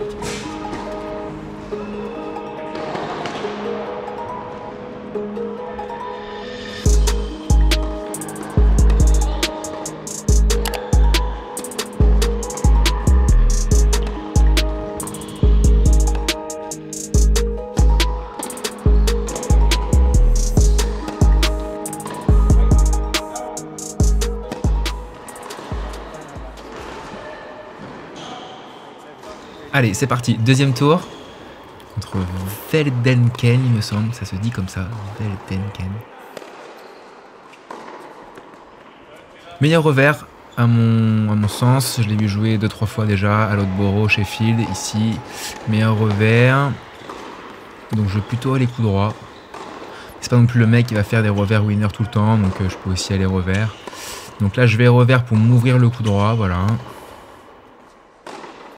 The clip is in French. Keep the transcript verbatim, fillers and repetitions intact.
Allez, c'est parti, deuxième tour contre Veldenken, il me semble, ça se dit comme ça, Veldenken. Meilleur revers, à mon, à mon sens, je l'ai vu jouer deux trois fois déjà à Loughborough, Sheffield, ici, meilleur revers. Donc je vais plutôt aller coup droit. C'est pas non plus le mec qui va faire des revers winner tout le temps, donc euh, je peux aussi aller revers. Donc là je vais revers pour m'ouvrir le coup droit, voilà.